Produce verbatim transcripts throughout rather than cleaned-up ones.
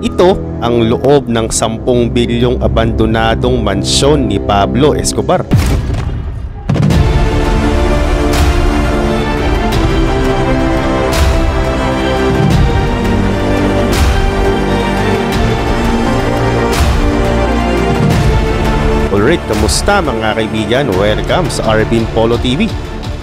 Ito ang loob ng sampung bilyong abandonadong mansyon ni Pablo Escobar. Alright, kamusta mga kaibigan? Welcome sa Arvin Polo T V.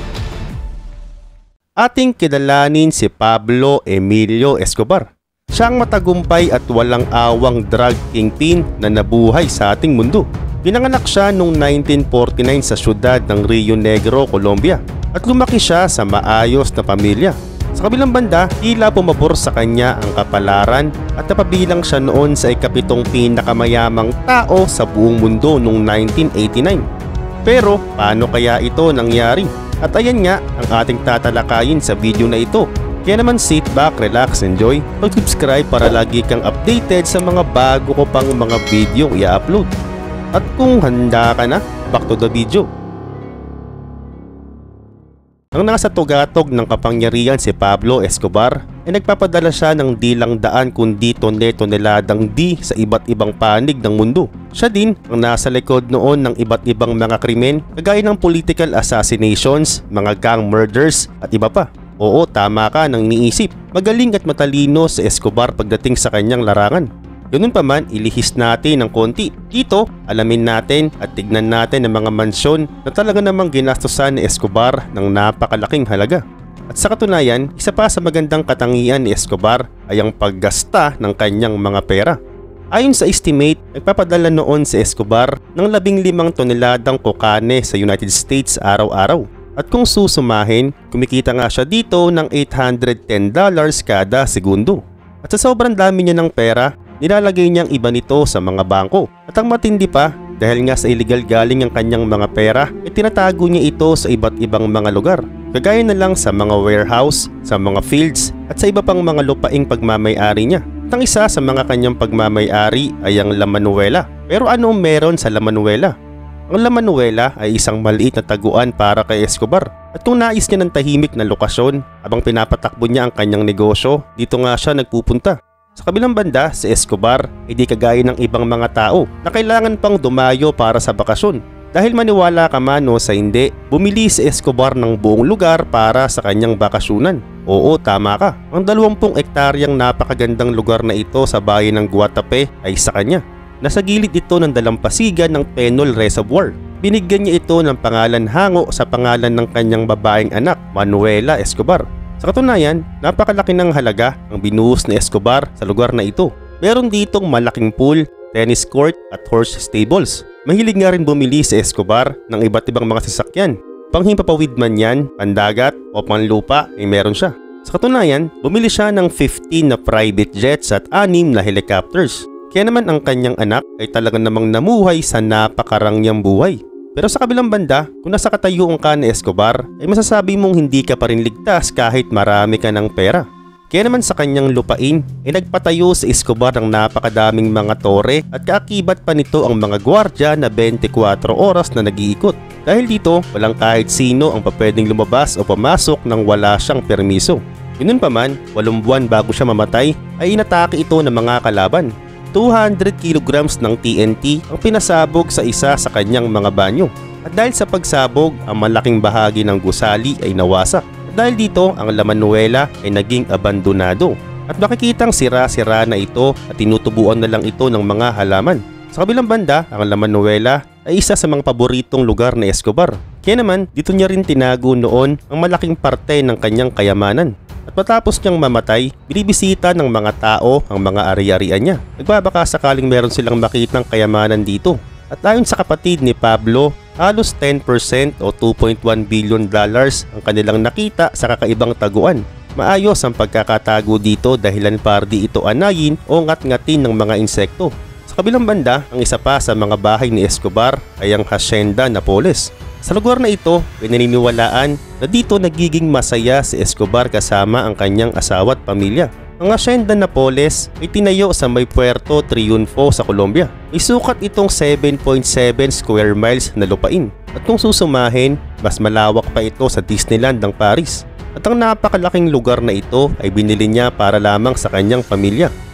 Ating kilalanin si Pablo Emilio Escobar. Siya ang matagumpay at walang awang drug kingpin na nabuhay sa ating mundo. Pinanganak siya noong nineteen forty-nine sa siyudad ng Rio Negro, Colombia, at lumaki siya sa maayos na pamilya. Sa kabilang banda, tila pumabor sa kanya ang kapalaran at napabilang siya noon sa ikapitong pinakamayamang tao sa buong mundo noong nineteen eighty-nine. Pero paano kaya ito nangyari? At ayan nga ang ating tatalakayin sa video na ito. Kaya naman sit back, relax, enjoy, mag-subscribe para lagi kang updated sa mga bago ko pang mga video i-upload. At kung handa ka na, back to the video. Nang nasa tugatog ng kapangyarihan si Pablo Escobar, ay nagpapadala siya ng di lang daan kundi tonel-toneladang di sa iba't ibang panig ng mundo. Siya din ang nasa likod noon ng iba't ibang mga krimen kagaya ng political assassinations, mga gang murders at iba pa. Oo, tama ka nang iniisip. Magaling at matalino si Escobar pagdating sa kanyang larangan. Ganun pa man, ilihis natin ng konti. Dito, alamin natin at tignan natin ang mga mansyon na talaga namang ginastosan ni Escobar ng napakalaking halaga. At sa katunayan, isa pa sa magandang katangian ni Escobar ay ang paggasta ng kanyang mga pera. Ayon sa estimate, nagpapadala noon si Escobar ng labing limang toneladang kokane sa United States araw-araw. At kung susumahin, kumikita nga siya dito ng eight hundred ten dollars kada segundo. At sa sobrang dami niya ng pera, nilalagay niyang iba nito sa mga bangko. At ang matindi pa, dahil nga sa illegal galing ang kanyang mga pera, ay tinatago niya ito sa iba't ibang mga lugar. Kagaya na lang sa mga warehouse, sa mga fields, at sa iba pang mga lupaing pagmamay-ari niya. At ang isa sa mga kanyang pagmamay-ari ay ang La Manuela. Pero ano meron sa La Manuela? Ang La Manuela ay isang maliit na taguan para kay Escobar. At kung nais niya ng tahimik na lokasyon habang pinapatakbo niya ang kanyang negosyo, dito nga siya nagpupunta. Sa kabilang banda, si Escobar ay di kagaya ng ibang mga tao na kailangan pang dumayo para sa bakasyon. Dahil maniwala ka man o sa hindi, bumili si Escobar ng buong lugar para sa kanyang bakasyonan. Oo, tama ka. Ang dalawampung ektaryang napakagandang lugar na ito sa bayan ng Guatape ay sa kanya. Nasa gilid ito ng dalampasigan ng Penol Reservoir. Binigyan niya ito ng pangalan hango sa pangalan ng kanyang babaeng anak, Manuela Escobar. Sa katunayan, napakalaki ng halaga ang binuhos ni Escobar sa lugar na ito. Meron ditong malaking pool, tennis court at horse stables. Mahilig nga rin bumili si Escobar ng iba't ibang mga sasakyan. Panghimpapawid man yan, pandagat o panlupa ay meron siya. Sa katunayan, bumili siya ng fifteen na private jets at anim na helicopters. Kaya naman ang kanyang anak ay talagang namang namuhay sa napakarangyang buhay. Pero sa kabilang banda, kung nasa katayuan ka ni Escobar, ay masasabi mong hindi ka pa rin ligtas kahit marami ka ng pera. Kaya naman sa kanyang lupain, ay nagpatayo si Escobar ng napakadaming mga tore at kaakibat pa nito ang mga gwardya na twenty-four oras na nag-iikot. Dahil dito, walang kahit sino ang papwedeng lumabas o pumasok nang wala siyang permiso. Ganun pa man, walong buwan bago siya mamatay, ay inatake ito ng mga kalaban. two hundred kilograms ng T N T ang pinasabog sa isa sa kanyang mga banyo. At dahil sa pagsabog, ang malaking bahagi ng gusali ay nawasak. At dahil dito, ang La Manuela ay naging abandonado. At makikitang sira-sira na ito at tinutubuan na lang ito ng mga halaman. Sa kabilang banda, ang La Manuela ay isa sa mga paboritong lugar ni Escobar. Kaya naman, dito niya rin tinago noon ang malaking parte ng kanyang kayamanan. At matapos niyang mamatay, binibisita ng mga tao ang mga ari-arian niya. Nagbabaka sakaling meron silang makitang kayamanan dito. At ayon sa kapatid ni Pablo, halos ten percent o two point one billion dollars ang kanilang nakita sa kakaibang taguan. Maayos ang pagkakatago dito dahilan para di ito anayin o ngat-ngatin ng mga insekto. Sa kabilang banda, ang isa pa sa mga bahay ni Escobar ay ang Hacienda Napoles. Sa lugar na ito, pinaniniwalaan na dito nagiging masaya si Escobar kasama ang kanyang asawa at pamilya. Ang Hacienda Napoles ay tinayo sa may Puerto Triunfo sa Colombia. May sukat itong seven point seven square miles na lupain. At kung susumahin, mas malawak pa ito sa Disneyland ng Paris. At ang napakalaking lugar na ito ay binili niya para lamang sa kanyang pamilya.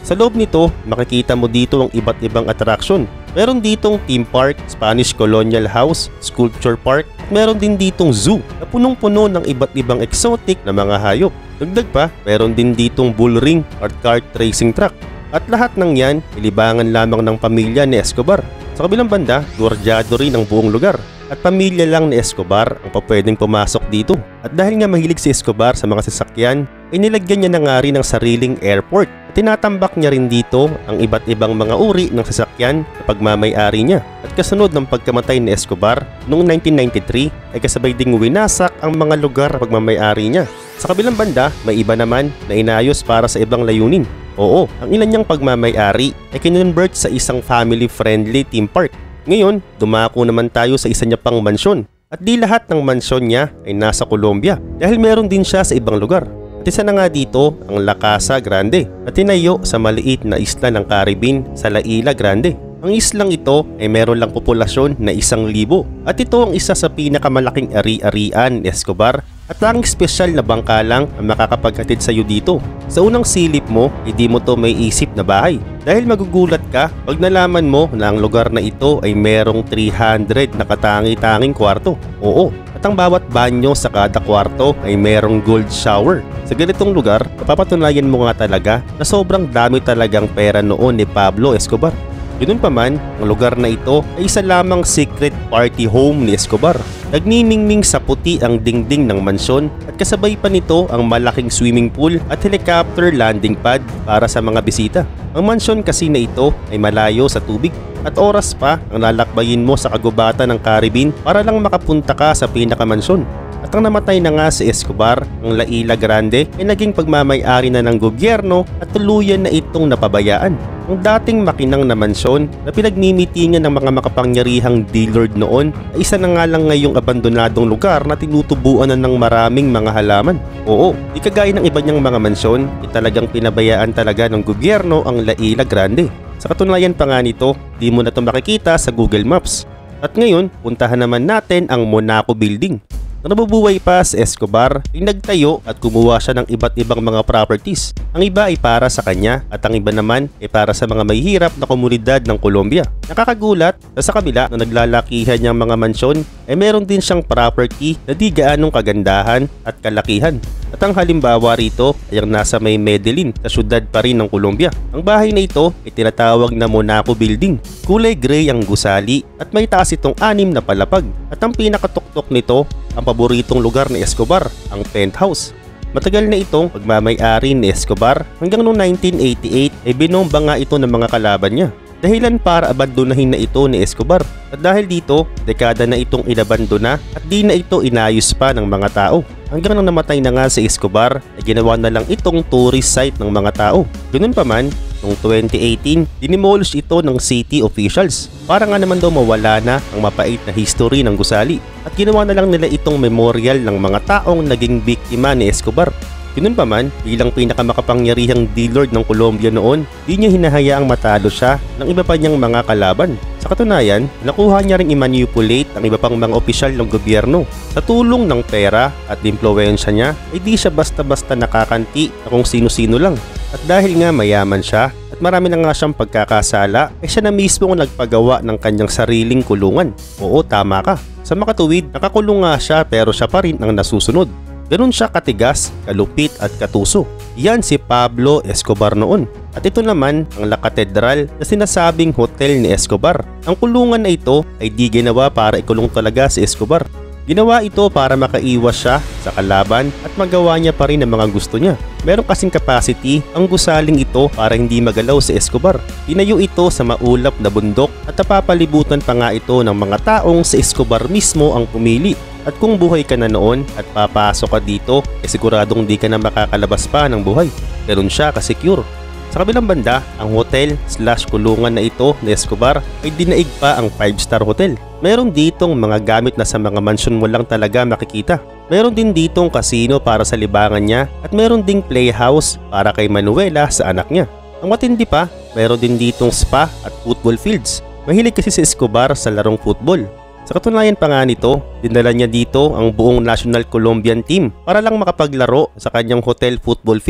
Sa loob nito, makikita mo dito ang iba't ibang attraction. Meron ditong theme park, Spanish Colonial House, Sculpture Park, at meron din ditong zoo na punong-puno ng iba't ibang exotic na mga hayop. Dagdag pa, meron din ditong bull ring at kart racing track. At lahat ng yan, ilibangan lamang ng pamilya ni Escobar. Sa kabilang banda, gwardyado rin ang buong lugar. At pamilya lang ni Escobar ang papwedeng pumasok dito. At dahil nga mahilig si Escobar sa mga sasakyan, ay nilagyan niya na nga rin ng sariling airport. At tinatambak niya rin dito ang iba't ibang mga uri ng sasakyan na pagmamay-ari niya. At kasunod ng pagkamatay ni Escobar noong nineteen ninety-three ay kasabay ding winasak ang mga lugar na pagmamay-ari niya. Sa kabilang banda, may iba naman na inayos para sa ibang layunin. Oo, ang ilan niyang pagmamay-ari ay kinonvert sa isang family-friendly theme park. Ngayon, dumako naman tayo sa isa niya pang mansyon. At di lahat ng mansyon niya ay nasa Colombia dahil meron din siya sa ibang lugar. At isa na nga dito ang La Casa Grande na tinayo sa maliit na isla ng Caribbean sa La Isla Grande. Ang islang ito ay meron lang populasyon na isang libo. At ito ang isa sa pinakamalaking ari-arian ni Escobar. At ang espesyal na bangka lang ang makakapaghatid sa iyo dito. Sa unang silip mo, hindi mo to may isip na bahay. Dahil magugulat ka pag nalaman mo na ang lugar na ito ay merong three hundred na katangi-tanging kwarto. Oo, at ang bawat banyo sa kada kwarto ay merong gold shower. Sa ganitong lugar, napapatunayan mo nga talaga na sobrang dami talagang pera noon ni Pablo Escobar. Ganun pa man, ang lugar na ito ay isa lamang secret party home ni Escobar. Nagniningning sa puti ang dingding ng mansyon at kasabay pa nito ang malaking swimming pool at helicopter landing pad para sa mga bisita. Ang mansyon kasi na ito ay malayo sa tubig at oras pa ang lalakbayin mo sa kagubatan ng Caribbean para lang makapunta ka sa pinakamansyon. At ang namatay na nga si Escobar, ang La Isla Grande ay naging pagmamay-ari na ng gobyerno at tuluyan na itong napabayaan. Ang dating makinang na mansyon na pinagmimitingan ng mga makapangyarihang D-Lord noon ay isa na nga lang ngayong abandonadong lugar na tinutubuan na ng maraming mga halaman. Oo, di kagaya ng iba niyang mga mansyon, ay talagang pinabayaan talaga ng gobyerno ang La Isla Grande. Sa katunayan pa nga nito, di mo na ito makikita sa Google Maps. At ngayon, puntahan naman natin ang Monaco Building. Nang nabubuhay pa si Escobar, ay nagtayo at kumuha siya ng iba't ibang mga properties. Ang iba ay para sa kanya at ang iba naman ay para sa mga mahihirap na komunidad ng Colombia. Nakakagulat na sa kabila na naglalakihan niyang mga mansyon ay meron din siyang property na di gaanong kagandahan at kalakihan. At ang halimbawa rito ay ang nasa may Medellin sa syudad pa rin ng Colombia. Ang bahay na ito ay tinatawag na Monaco Building. Kulay gray ang gusali at may taas itong anim na palapag. At ang pinakatuktok nito, ang paboritong lugar ni Escobar, ang penthouse. Matagal na itong pagmamay-ari ni Escobar hanggang noong nineteen eighty-eight ay binomba nga ito ng mga kalaban niya. Dahilan para abandonahin na ito ni Escobar. At dahil dito, dekada na itong inabandona at di na ito inayos pa ng mga tao. Hanggang nang namatay na nga si Escobar ay ginawa na lang itong tourist site ng mga tao. Ganun pa man, noong twenty eighteen, dinimolish ito ng city officials para nga naman daw mawala na ang mapait na history ng gusali. At ginawa na lang nila itong memorial ng mga taong naging biktima ni Escobar. Ganun pa man, bilang pinakamakapangyarihang D-Lord ng Colombia noon, di niya hinahayaang matalo siya ng iba pa niyang mga kalaban. Sa katunayan, nakuha niya ring i-manipulate ang iba pang mga opisyal ng gobyerno. Sa tulong ng pera at impluwensya niya, ay di siya basta-basta nakakanti na kung sino-sino lang. At dahil nga mayaman siya at marami na nga siyang pagkakasala, ay siya na mismo ang nagpagawa ng kanyang sariling kulungan. Oo, tama ka. Sa makatuwid, nakakulong nga siya pero siya pa rin ang nasusunod. Ganun siya katigas, kalupit at katuso. Yan si Pablo Escobar noon. At ito naman ang La Catedral na sinasabing hotel ni Escobar. Ang kulungan na ito ay di ginawa para ikulong talaga si Escobar. Ginawa ito para makaiwas siya sa kalaban at magawa niya pa rin ang mga gusto niya. Meron kasing capacity ang gusaling ito para hindi magalaw si Escobar. Tinayo ito sa maulap na bundok at napapalibutan pa nga ito ng mga taong si Escobar mismo ang pumili. At kung buhay ka na noon at papasok ka dito, eh siguradong di ka na makakalabas pa ng buhay. Ganun siya ka-secure. Sa kabilang banda, ang hotel slash kulungan na ito ni Escobar ay dinaig pa ang five star hotel. Meron ditong mga gamit na sa mga mansyon mo lang talaga makikita. Meron din ditong casino para sa libangan niya at meron ding playhouse para kay Manuela sa anak niya. Ang matindi pa, meron din ditong spa at football fields. Mahilig kasi si Escobar sa larong football. Sa katunayan pa nga nito, dinala niya dito ang buong National Colombian team para lang makapaglaro sa kanyang hotel football field.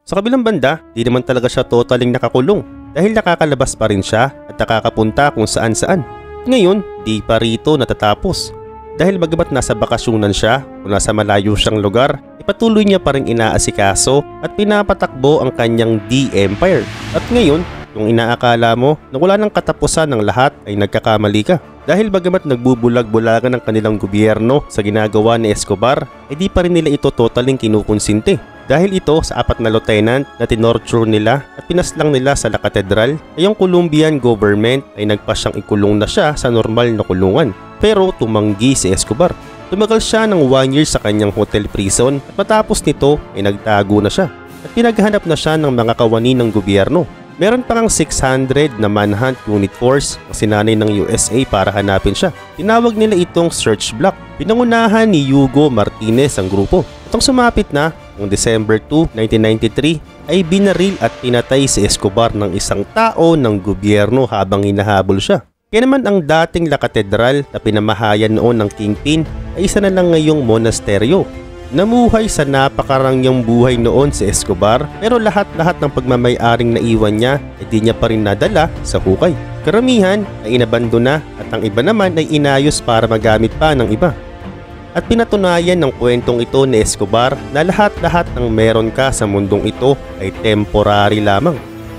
Sa kabilang banda, di naman talaga siya totaling nakakulong dahil nakakalabas pa rin siya at nakakapunta kung saan saan. Ngayon, di pa rito natatapos. Dahil bagamat nasa bakasyonan siya o nasa malayo siyang lugar, ipatuloy niya pa rin inaasikaso at pinapatakbo ang kanyang D-Empire. At ngayon, kung inaakala mo na wala nang katapusan ng lahat ay nagkakamali ka. Dahil bagamat nagbubulag-bulagan ng kanilang gobyerno sa ginagawa ni Escobar, ay di pa rin nila ito totaling kinukonsinti. Dahil ito sa apat na lieutenant na tinorture nila at pinaslang nila sa La Catedral, ay ang Colombian government ay nagpa siyang ikulong na siya sa normal na kulungan. Pero tumanggi si Escobar. Tumagal siya ng one year sa kanyang hotel prison at matapos nito ay nagtago na siya at pinaghanap na siya ng mga kawani ng gobyerno. Meron pa ngang six hundred na manhunt unit force ang sinanay ng U S A para hanapin siya. Tinawag nila itong search block. Pinangunahan ni Hugo Martinez ang grupo. Itong sumapit na noong December two, nineteen ninety-three ay binaril at pinatay si Escobar ng isang tao ng gobyerno habang hinahabol siya. Kaya naman ang dating La Catedral na pinamahayan noon ng Kingpin ay isa na lang ngayong monasteryo. Namuhay sa napakarangyang buhay noon si Escobar pero lahat-lahat ng pagmamay-aring naiwan niya ay di niya pa rin nadala sa hukay. Karamihan ay inabandona at ang iba naman ay inayos para magamit pa ng iba. At pinatunayan ng kwentong ito ni Escobar na lahat-lahat ng meron ka sa mundong ito ay temporary lamang.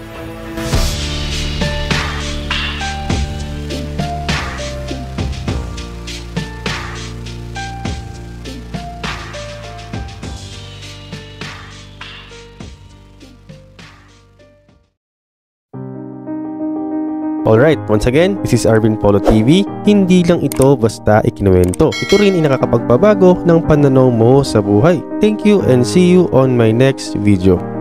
Alright, once again, this is Arvin Polo T V. Hindi lang ito basta ikinuwento. Ito rin ay nakakapagpabago ng pananaw mo sa buhay. Thank you and see you on my next video.